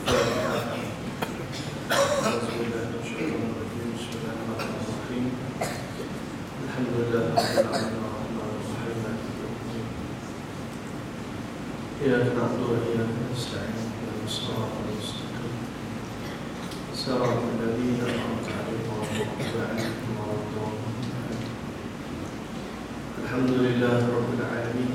إياك نعبد وإياك نستعين اهدنا الصراط المستقيم صراط الذين أنعمت عليهم غير المغضوب عليهم ولا الضالين. الحمد لله رب العالمين.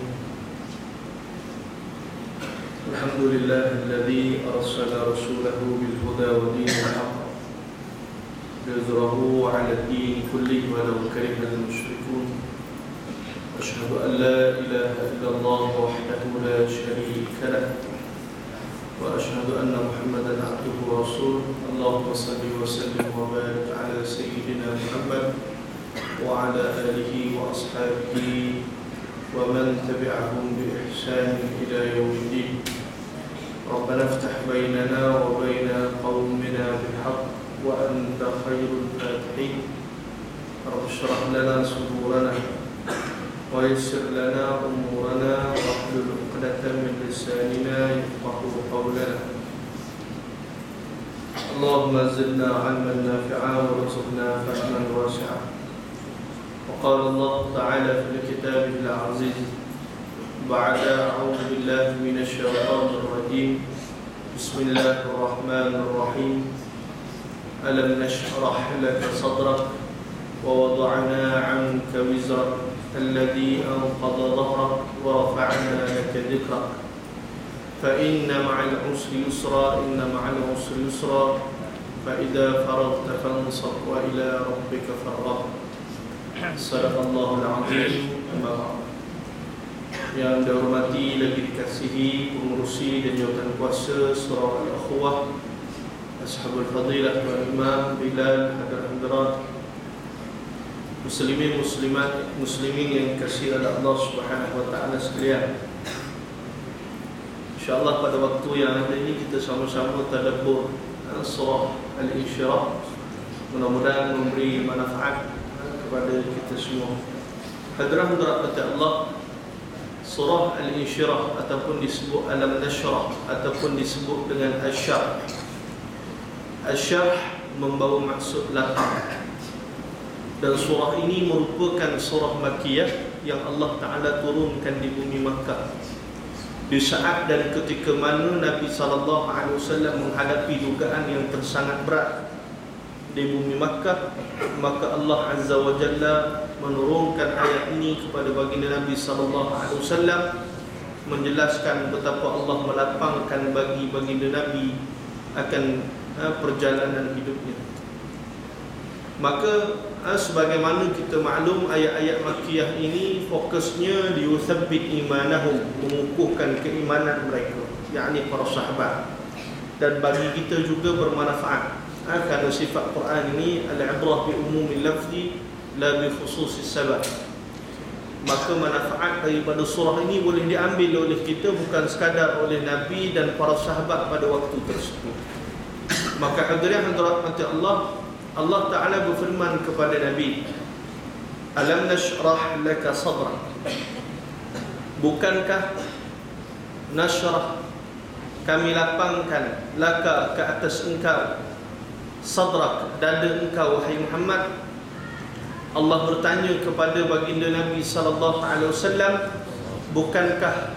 الحمد لله الذي أرسل رسوله بالهدى ودين الحق ليظهره على الدين كله ولو كره المشركون. أشهد أن لا إله إلا الله وحده لا شريك له وأشهد أن محمدا عبده ورسوله. اللهم صل وسلم وبارك على سيدنا محمد وعلى آله وأصحابه ومن تبعهم بإحسان إلى يوم الدين. ربنا افتح بيننا وبين قومنا بالحق وأنت خير الفاتحين. رب اشرح لنا صدورنا ويسر لنا أمورنا واحلل عقدة من لساننا يفقهوا قولنا. اللهم زدنا علما نافعا وارزقنا فهما واسعا. وقال الله تعالى في كتابه العزيز بعد أعوذ بالله من الشيطان الرجيم بسم الله الرحمن الرحيم ألم نشرح لك صدرك ووضعنا عنك وزرك الذي أنقض ظهرك ورفعنا لك ذكرك فإن مع العسر يسرا إن مع العسر يسرا فإذا فرغت فانصب وإلى ربك فارغب. صدق الله العظيم. أما بعد. Yang dihormati lagi dikasihi pengurusi dan jawatan kuasa surau Al-Akhwah, Ashabul Fadilah Tuan Imam Bilal Hadirat, muslimin muslimat muslimin yang dikasihi oleh Allah Subhanahu wa taala sekalian. InsyaAllah pada waktu yang ada ini kita sama-sama tadabbur surah Al-Insyirah. Mudah-mudahan memberi manfaat kepada kita semua. Hadirin dirahmati Allah, surah Al-Insyirah ataupun disebut Alam Nashrah ataupun disebut dengan Asy-Syarh. Asy-Syarh membawa maksud lapang. Dan surah ini merupakan surah Makkiyah yang Allah Ta'ala turunkan di bumi Makkah di saat dan ketika mana Nabi SAW menghadapi dugaan yang tersangat berat di bumi Makkah. Maka Allah Azza wa Jalla menurunkan ayat ini kepada baginda Nabi SAW, menjelaskan betapa Allah melapangkan bagi baginda Nabi akan perjalanan hidupnya. Maka sebagaimana kita maklum, ayat-ayat Makkiyah ini fokusnya liyuthabbit imanahum, mengukuhkan keimanan mereka, yakni para sahabat, dan bagi kita juga bermanfaat. Kerana sifat Quran ini al-ibrah bi umumil lafzi la bi khususis sabab. Maka manfaat daripada surah ini boleh diambil oleh kita, bukan sekadar oleh Nabi dan para sahabat pada waktu tersebut. Maka hadirin rahmati Allah, Allah Ta'ala berfirman kepada Nabi, Alam nashrah laka sadrak. Bukankah nashrah, kami lapangkan, laka, ke atas engkau, sadrak, dada engkau wahai Muhammad. Allah bertanya kepada baginda Nabi SAW, bukankah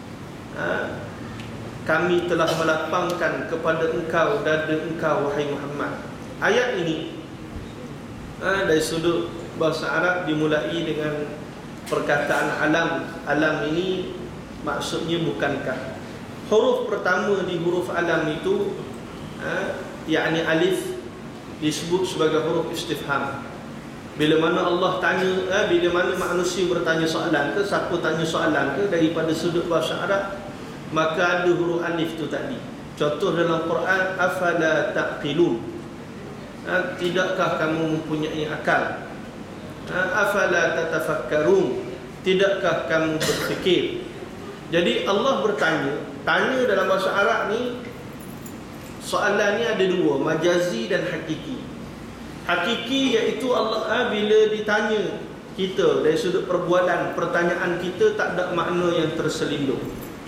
kami telah melapangkan kepada engkau dada engkau wahai Muhammad. Ayat ini dari sudut bahasa Arab dimulai dengan perkataan alam. Alam ini maksudnya bukankah. Huruf pertama di huruf alam itu yakni alif disebut sebagai huruf istifham. Bila mana Allah tanya, bila mana manusia bertanya soalan ke, siapa tanya soalan ke daripada sudut bahasa Arab, maka ada huruf alif tu tadi. Contoh dalam Quran, afala taqilun, tidakkah kamu mempunyai akal? Afala tatafakkarun, tidakkah kamu berfikir? Jadi Allah bertanya, tanya dalam bahasa Arab ni, soalan ni ada dua, majazi dan hakiki. Hakiki iaitu Allah bila ditanya kita dari sudut perbualan, pertanyaan kita tak ada makna yang terselindung.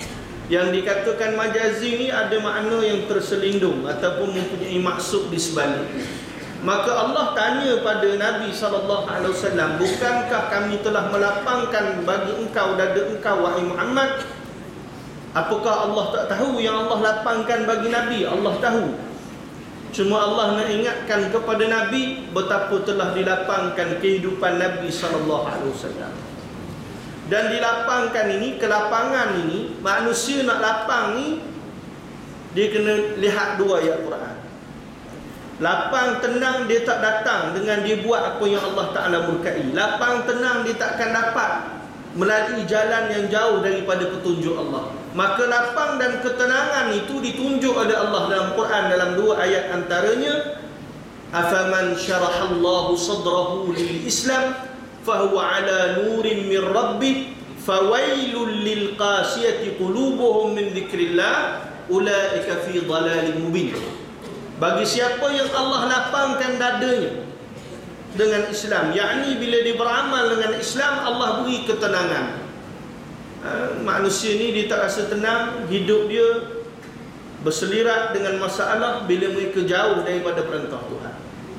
Yang dikatakan majazi ni ada makna yang terselindung ataupun mempunyai maksud di sebalik. Maka Allah tanya pada Nabi SAW, bukankah kami telah melapangkan bagi engkau dada engkau wahai Muhammad? Apakah Allah tak tahu yang Allah lapangkan bagi Nabi? Allah tahu. Cuma Allah nak ingatkan kepada Nabi betapa telah dilapangkan kehidupan Nabi SAW. Dan dilapangkan ini, kelapangan ini, manusia nak lapang ni, dia kena lihat dua ayat Quran. Lapang tenang dia tak datang dengan dia buat apa yang Allah Ta'ala murkai. Lapang tenang dia takkan dapat melalui jalan yang jauh daripada petunjuk Allah. Maka lapang dan ketenangan itu ditunjuk oleh Allah dalam Quran dalam dua ayat antaranya. Afaman syarahallahu sadrahu lil Islam fahuwa ala nurin min rabbih fawailul lil qasiyati qulubuhum min dzikrillah ulaika fi dhalalin mubin. Bagi siapa yang Allah lapangkan dadanya dengan Islam, yakni bila dia beramal dengan Islam, Allah beri ketenangan. Manusia ni dia tak rasa tenang, hidup dia berselirat dengan masalah bila mereka jauh daripada perintah Tuhan.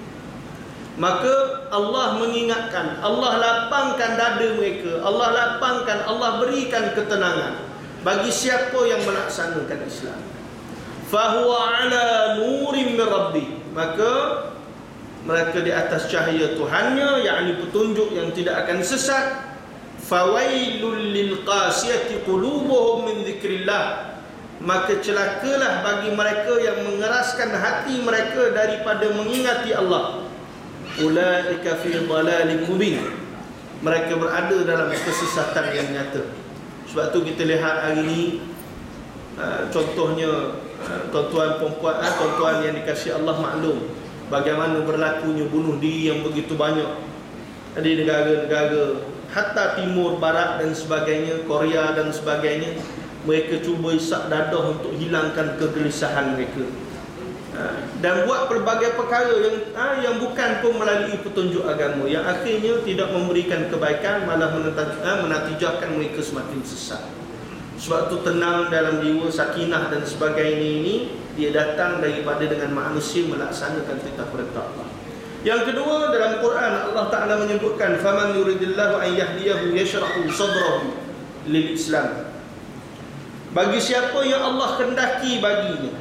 Maka Allah mengingatkan, Allah lapangkan dada mereka, Allah lapangkan, Allah berikan ketenangan bagi siapa yang melaksanakan Islam. Fahuwa ala nurim min rabbi, maka mereka di atas cahaya Tuhannya, yakni petunjuk yang tidak akan sesat. Fawailul lil qasiyati qulubuhum min dzikrillah, maka celakalah bagi mereka yang mengeraskan hati mereka daripada mengingati Allah. Ulaika fi dhalalin mubin, mereka berada dalam kesesatan yang nyata. Sebab tu kita lihat hari ini contohnya tuan-tuan perempuan, tuan-tuan yang dikasihi Allah maklum bagaimana berlakunya bunuh diri yang begitu banyak di negara-negara hatta timur barat dan sebagainya, Korea dan sebagainya. Mereka cuba isak dadah untuk hilangkan kegelisahan mereka, dan buat pelbagai perkara yang bukan pun melalui petunjuk agama, yang akhirnya tidak memberikan kebaikan, malah menatijahkan mereka semakin sesat. Sebab tu tenang dalam jiwa, sakinah dan sebagainya ini dia datang daripada dengan manusia melaksanakan titah perintah Allah. Yang kedua, dalam Quran Allah Ta'ala menyebutkan faman yuridillahu an yahdiyahu yashrahu sadrahu lil Islam. Bagi siapa yang Allah kendaki baginya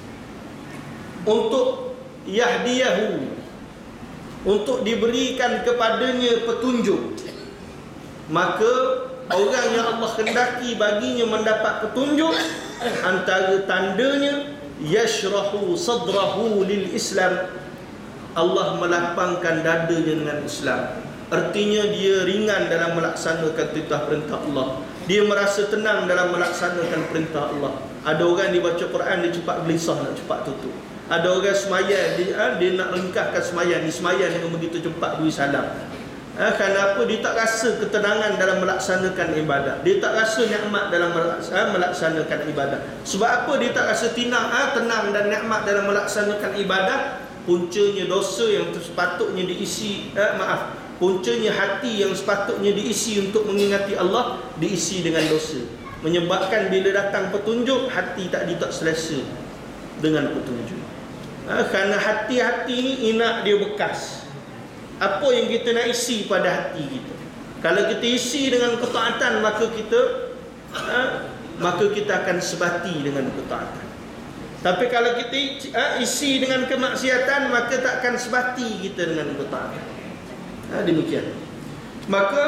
untuk yahdiyahu, untuk diberikan kepadanya petunjuk, maka orang yang Allah kendaki baginya mendapat petunjuk, antara tandanya yashrahu sadrahu lil Islam, Allah melapangkan dadanya dengan Islam. Artinya dia ringan dalam melaksanakan titah perintah Allah, dia merasa tenang dalam melaksanakan perintah Allah. Ada orang dibaca Quran dia cepat gelisah nak cepat tutup. Ada orang sembahyang dia nak ringkaskan sembahyang, dia sembahyang dengan begitu cepat beri salam. Kenapa? Dia tak rasa ketenangan dalam melaksanakan ibadah, dia tak rasa nikmat dalam melaksanakan ibadah. Sebab apa dia tak rasa tenang dan nikmat dalam melaksanakan ibadah? Puncanya dosa yang sepatutnya diisi, puncanya hati yang sepatutnya diisi untuk mengingati Allah diisi dengan dosa, menyebabkan bila datang petunjuk hati tak selesa dengan petunjuk. Kerana hati-hati ni inak dia bekas. Apa yang kita nak isi pada hati kita? Kalau kita isi dengan ketaatan, maka kita akan sebati dengan ketaatan. Tapi kalau kita isi dengan kemaksiatan, maka tak akan sebati kita dengan ketaatan. Demikian. Maka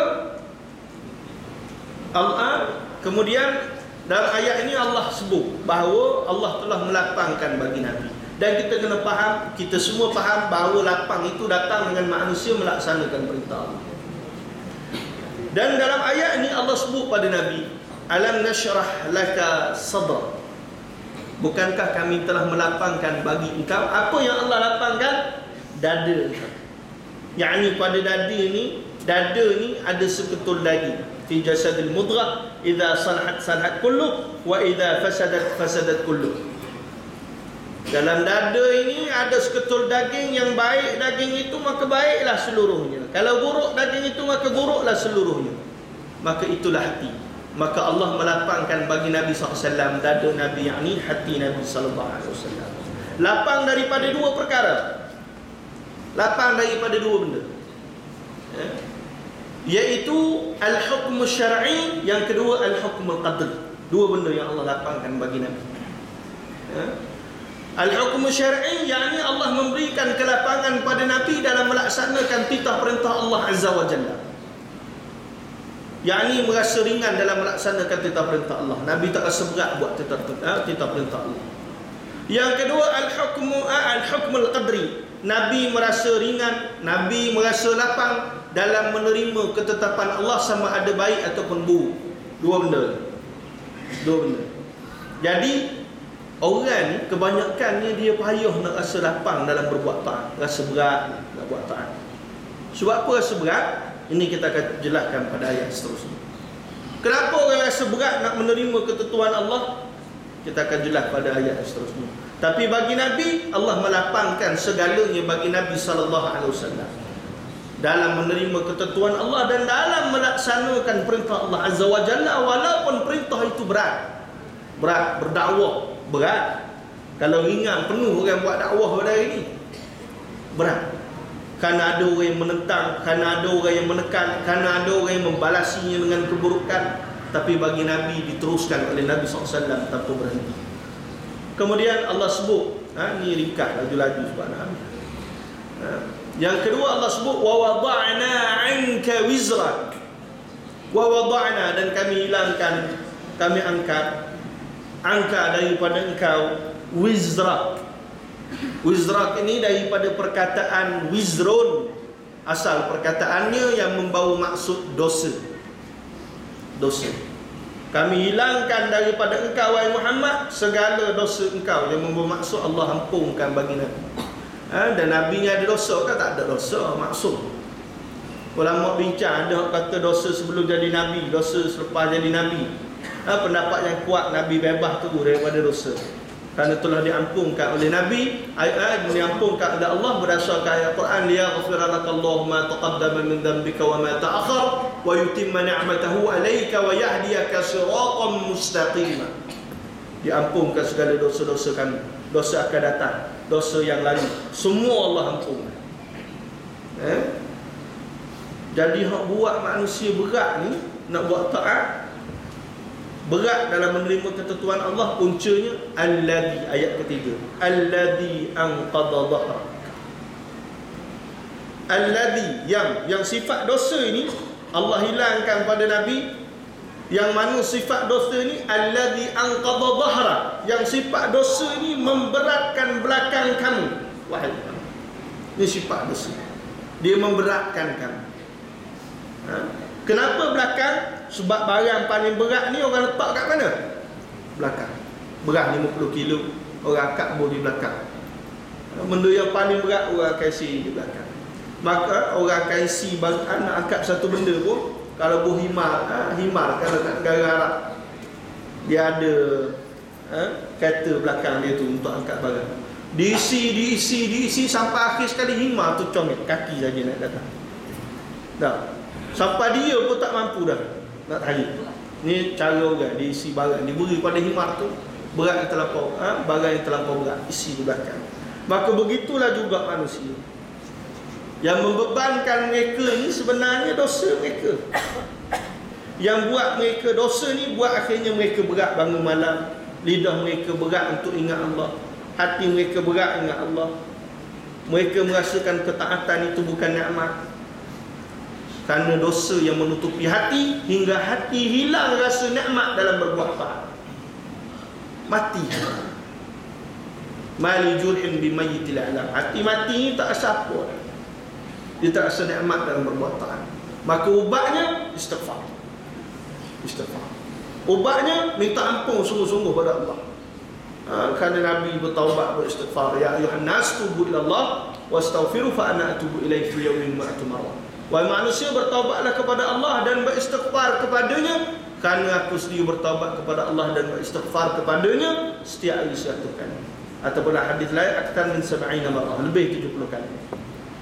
Allah kemudian dalam ayat ini Allah sebut bahawa Allah telah melapangkan bagi Nabi. Dan kita kena faham, kita semua faham bahawa lapang itu datang dengan manusia melaksanakan perintah Allah. Dan dalam ayat ini Allah sebut pada Nabi, alam nashrah laka sadra, bukankah kami telah melapangkan bagi engkau? Apa yang Allah lapangkan? Dada. Yakni pada dada ni ada seketul daging. Fi jasadil mudghah idza salahat salahat kullu wa idza fasadat kullu. Dalam dada ini ada seketul daging, yang baik daging itu maka baiklah seluruhnya. Kalau buruk daging itu maka buruklah seluruhnya. Maka itulah hati. maka Allah melapangkan bagi Nabi SAW dada Nabi, yakni hati Nabi SAW. Lapang daripada dua perkara, lapang daripada dua benda, iaitu al-hukm syar'i, yang kedua al-hukm al-qadri. Dua benda yang Allah lapangkan bagi Nabi. Al-hukm syar'i, yakni Allah memberikan kelapangan pada Nabi dalam melaksanakan titah perintah Allah Azza wa Jalla, yakni merasa ringan dalam melaksanakan titah perintah Allah. Nabi tak rasa berat buat titah perintah Allah. Yang kedua al-hukm al-qadri, Nabi merasa ringan, Nabi merasa lapang dalam menerima ketetapan Allah, sama ada baik ataupun buruk. Dua benda. Jadi orang ni kebanyakannya dia payah nak rasa lapang dalam berbuat taat, rasa berat nak buat taat. Sebab apa rasa berat? Ini kita akan jelaskan pada ayat seterusnya. Kenapa orang rasa berat nak menerima ketentuan Allah? Kita akan jelas pada ayat seterusnya. Tapi bagi Nabi, Allah melapangkan segalanya bagi Nabi SAW dalam menerima ketentuan Allah dan dalam melaksanakan perintah Allah Azza wa Jalla, walaupun perintah itu berat. Berdakwah berat. Kalau ringan penuh orang buat dakwah pada hari ini, berat. Kerana ada orang yang menentang, kerana ada orang yang menekan, kerana ada orang yang membalasinya dengan keburukan. Tapi bagi Nabi diteruskan oleh Nabi SAW tanpa berhenti. Kemudian Allah sebut, ni ringkas laju-laju sebab Nabi. Yang kedua Allah sebut wa wada'na 'anka wizrak. Wa wada'na, dan kami hilangkan, kami angkat, angka daripada engkau, wizrak. Wizrak ini daripada perkataan wizrun. Asal perkataannya yang membawa maksud dosa. Kami hilangkan daripada engkau, wahai Muhammad, segala dosa engkau, yang membawa maksud Allah ampunkan bagi Nabi. Dan Nabi ni ada dosa ke? Tak ada dosa, maksud. Ulama bincang, ada yang kata dosa sebelum jadi Nabi, dosa selepas jadi Nabi. Pendapat yang kuat, Nabi bebas tu daripada dosa, kerana telah diampunkan oleh Nabi, diampunkan oleh Allah berdasarkan ayat Quran, liyaghfira lakallahu ma taqaddama min dhanbika wa ma ta'akhkhar wa yutimma ni'matahu 'alaika wa yahdiyaka siratan mustaqima. Diampunkan segala dosa-dosa kami, dosa akan datang, dosa yang lalu, semua Allah ampunkan. Jadi hak buat manusia berat ni, nak buat taat berat dalam menerima ketentuan Allah, puncanya alladhi, ayat ketiga, alladhi anqadha dhahrak. Alladhi, yang sifat dosa ini Allah hilangkan pada Nabi. Yang mana sifat dosa ini alladhi anqadha dhahrak, yang sifat dosa ini memberatkan belakang kamu, wahai Muhammad. Ini sifat dosa, dia memberatkan kamu. Kenapa belakang? Sebab barang paling berat ni orang letak kat mana? Belakang. Berat 50 kilo, orang angkat bor di belakang. Benda yang paling berat orang akan isi di belakang. Maka orang akan isi nak angkat satu benda pun, kalau bor himar kalau kat negara Arab, dia ada kereta belakang dia tu untuk angkat barang. Diisi sampai akhir sekali himar tu comel, kaki saja nak datang. Dah. Sampai dia pun tak mampu dah nak tarik. Ni cara orang diisi barang, diberi pada himar tu berat yang terlampau, barang yang terlampau berat isi di belakang. Maka begitulah juga manusia. Yang membebankan mereka ni sebenarnya dosa mereka. Yang buat mereka dosa ni, buat akhirnya mereka berat bangun malam, lidah mereka berat untuk ingat Allah, hati mereka berat ingat Allah. Mereka merasakan ketaatan itu bukan nikmat, kerana dosa yang menutupi hati, hingga hati hilang rasa nikmat dalam berbuat taat. Mati. Mali jurhin bimayyitil alam. Hati mati ni tak rasa apa. Dia tak rasa nikmat dalam berbuat taat. Maka ubatnya istighfar. Ubatnya minta ampun sungguh-sungguh pada Allah. Kerana Nabi bertaubat, beristighfar. Ya ayuhan nas tubu ila Allah wastaghfiru fa ana atubu ilaihi fi yawmin ma'atu marrah. Wahai manusia, bertaubatlah kepada Allah dan beristighfar kepadanya, kerana aku sendiri bertaubat kepada Allah dan beristighfar kepadanya setiap hari 100 kali. Ataupun hadis lain, akthar min 70 marrah, lebih 70 kali.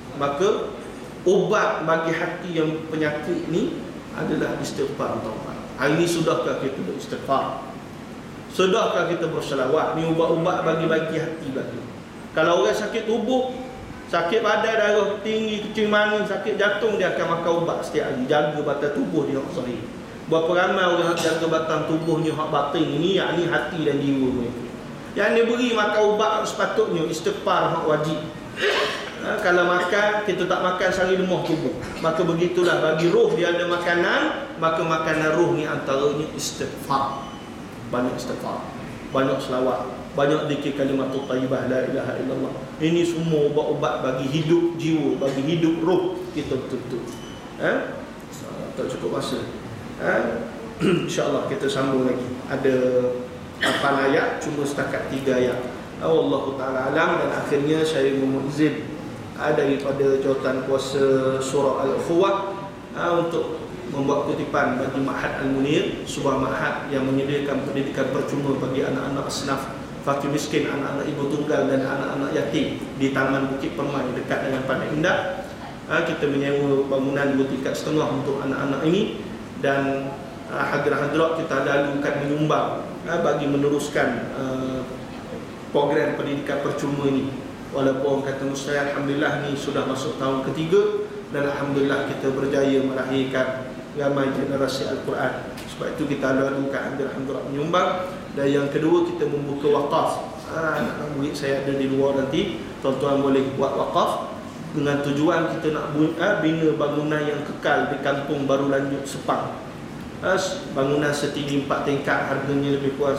Maka ubat bagi hati yang penyakit ni adalah istighfar, taubat. Hari ini sudahkah kita beristighfar? Sudahkah kita berselawat? Ni ubat-ubat bagi-bagi hati bagi. Kalau orang sakit tubuh, sakit badan, darah tinggi, kencing manis, sakit jantung, dia akan makan ubat setiap hari. Jaga batang tubuh dia hak sahih. Berapa ramai orang jaga batang tubuhnya hak batin ini, yakni hati dan jiwa mereka. Yang dia beri makan ubat sepatutnya istighfar hak wajib. Kalau makan, kita tak makan sari lemah tubuh, maka begitulah bagi roh dia ada makanan, maka makanan roh ni antaranya istighfar. Banyak istighfar, banyak selawat, banyak zikir kalimat thayyibah la ilaha illallah. Ini semua ubat-ubat bagi hidup jiwa, bagi hidup roh kita betul-betul. Tak cukup masa. InsyaAllah kita sambung lagi. Ada 8 ayat, cuma setakat 3 ayat. Wallahu ta'ala alam. Dan akhirnya saya memuizin daripada jawatan kuasa surah Al-Ukhuwah untuk membuat kutipan bagi Ma'had Al-Munir, sebuah ma'had yang menyediakan pendidikan percuma bagi anak-anak asnaf fakir miskin, anak-anak ibu tunggal dan anak-anak yatim di Taman Bukit Permai dekat dengan Pandai Indah. Kita menyewa bangunan 2 tingkat setengah untuk anak-anak ini, dan hadirat-hadirat kita lalukan menyumbang bagi meneruskan program pendidikan percuma ini. Walaupun kata mustahil, alhamdulillah ni sudah masuk tahun ketiga, dan alhamdulillah kita berjaya melahirkan ramai generasi Al-Quran. Sebab itu kita lalukan hadirat-hadirat menyumbang. Dan yang kedua, kita membuka wakaf. Anak murid saya ada di luar nanti, tuan-tuan boleh buat wakaf dengan tujuan kita nak bina bangunan yang kekal di Kampung Baru Lanjut Sepang. Bangunan setinggi 4 tingkat, harganya lebih kurang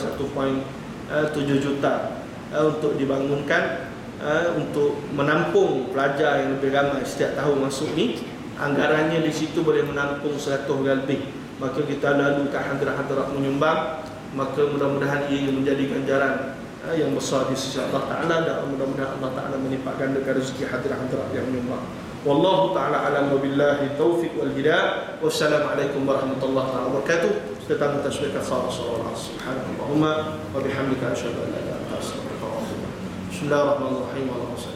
1.7 juta untuk dibangunkan, untuk menampung pelajar yang lebih ramai setiap tahun masuk ni. Anggarannya di situ boleh menampung 100 lebih. Maka kita lalukan hadirat-hadirat menyumbang, maka mudah-mudahan ia menjadi ganjaran yang besar di sisi Allah Ta'ala, dan mudah-mudahan Allah Ta'ala melipat gandakan rezeki hadirat-hadirat yang menyumbang. Wallahu ta'ala alam wa billahi taufiq wal hidayah. Wassalamualaikum warahmatullahi wabarakatuh. Kita tasbih kafarah sallallahu subhanallahumma wa bihamdika asyhadu an la ilaha illa anta astaghfiruka wa atubu ilaik. Bismillahirrahmanirrahim.